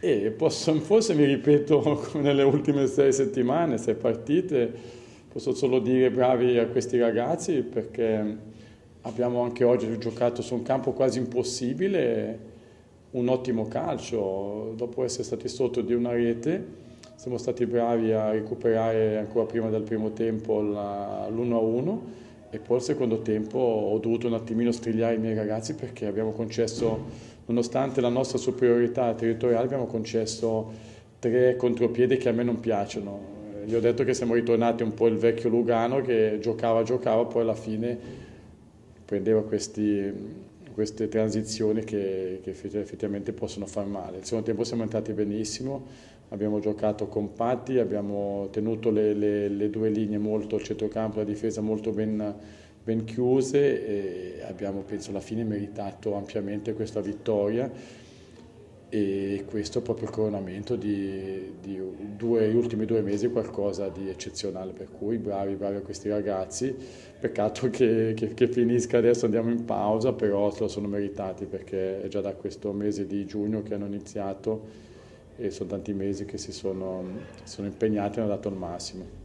E forse mi ripeto come nelle ultime 6 settimane, 6 partite, posso solo dire bravi a questi ragazzi perché abbiamo anche oggi giocato su un campo quasi impossibile, un ottimo calcio, dopo essere stati sotto di una rete, siamo stati bravi a recuperare ancora prima del primo tempo l'1-1 e poi al secondo tempo ho dovuto un attimino strigliare i miei ragazzi perché abbiamo concesso, nonostante la nostra superiorità territoriale, abbiamo concesso 3 contropiedi che a me non piacciono. Gli ho detto che siamo ritornati un po' il vecchio Lugano che giocava, poi alla fine prendeva queste transizioni che effettivamente possono far male. Il secondo tempo siamo entrati benissimo, abbiamo giocato compatti, abbiamo tenuto le due linee molto, il centrocampo e la difesa molto ben chiuse e abbiamo, penso, alla fine meritato ampiamente questa vittoria e questo è proprio il coronamento di gli ultimi 2 mesi, qualcosa di eccezionale, per cui bravi a questi ragazzi, peccato che finisca adesso, andiamo in pausa, però se lo sono meritati perché è già da questo mese di giugno che hanno iniziato e sono tanti mesi che si sono impegnati e hanno dato il massimo.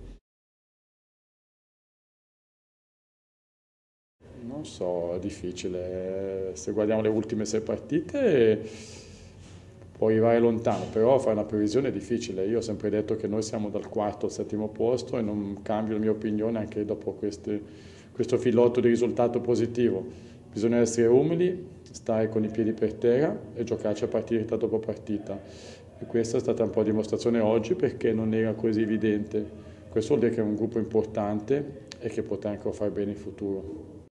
Non so, è difficile. Se guardiamo le ultime 6 partite può arrivare lontano, però fare una previsione è difficile. Io ho sempre detto che noi siamo dal quarto al settimo posto e non cambio la mia opinione anche dopo questo filotto di risultato positivo. Bisogna essere umili, stare con i piedi per terra e giocarci a partita dopo partita. E questa è stata un po' dimostrazione oggi perché non era così evidente. Questo vuol dire che è un gruppo importante e che potrà anche fare bene in futuro.